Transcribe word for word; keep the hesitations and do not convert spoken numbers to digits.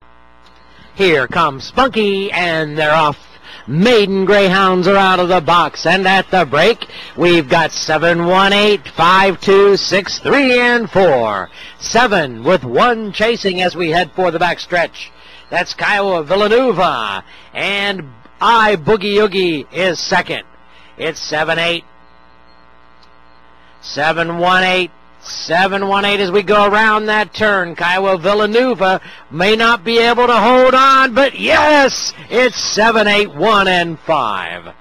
Here comes Spunky, and they're off. Maiden Greyhounds are out of the box, and at the break, we've got seven, one, eight, five, two, six, three, and four. Seven with one chasing as we head for the backstretch. That's Kiowa Villanueva, and I Boogie Oogie is second. It's seven, eight. seven, one, eight. seven, one, eight as we go around that turn. Kiowa Villanueva may not be able to hold on, but yes, it's seven, eight, one, and five.